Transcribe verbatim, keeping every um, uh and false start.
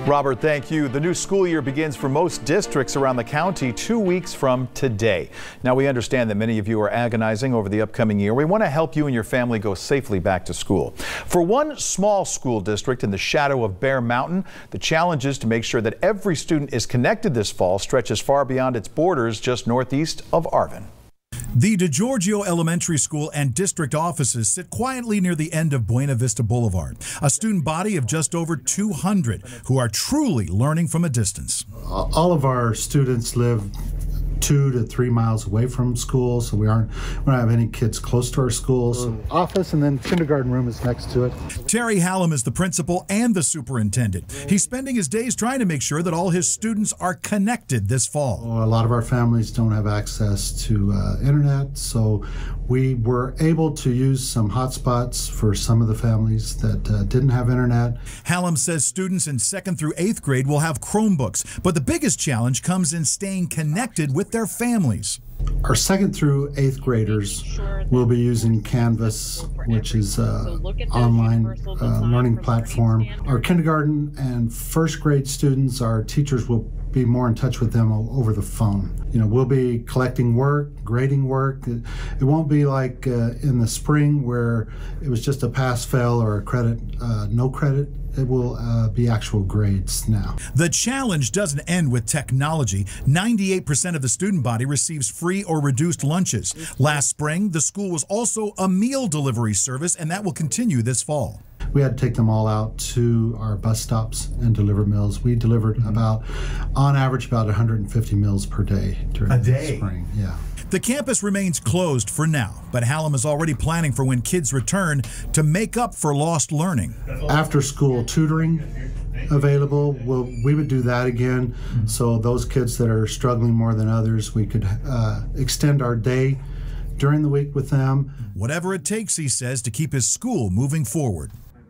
Robert, thank you. The new school year begins for most districts around the county two weeks from today. Now, we understand that many of you are agonizing over the upcoming year. We want to help you and your family go safely back to school. For one small school district in the shadow of Bear Mountain, the challenge is to make sure that every student is connected this fall stretches far beyond its borders just northeast of Arvin. The DeGiorgio Elementary School and district offices sit quietly near the end of Buena Vista Boulevard, a student body of just over two hundred who are truly learning from a distance. All of our students live two to three miles away from school, so we aren't we don't have any kids close to our schools. So office and then kindergarten room is next to it. Terry Hallam is the principal and the superintendent. He's spending his days trying to make sure that all his students are connected this fall. A lot of our families don't have access to uh, internet, so we were able to use some hotspots for some of the families that uh, didn't have internet. Hallam says students in second through eighth grade will have Chromebooks, but the biggest challenge comes in staying connected with their families. Our second through eighth graders will be using Canvas, which is an online uh, learning platform. Our kindergarten and first grade students, our teachers will be more in touch with them over the phone. You know, we'll be collecting work, grading work. It, it won't be like uh, in the spring where it was just a pass-fail or a credit, uh, no credit. It will uh, be actual grades now. The challenge doesn't end with technology. ninety-eight percent of the student body receives free or reduced lunches. Last spring, the school was also a meal delivery service, and that will continue this fall. We had to take them all out to our bus stops and deliver meals. We delivered mm-hmm. about, on average, about one hundred fifty meals per day during a the day. spring. Yeah. The campus remains closed for now, but Hallam is already planning for when kids return to make up for lost learning. After school tutoring available, we'll, we would do that again. Mm-hmm. So those kids that are struggling more than others, we could uh, extend our day during the week with them. Whatever it takes, he says, to keep his school moving forward.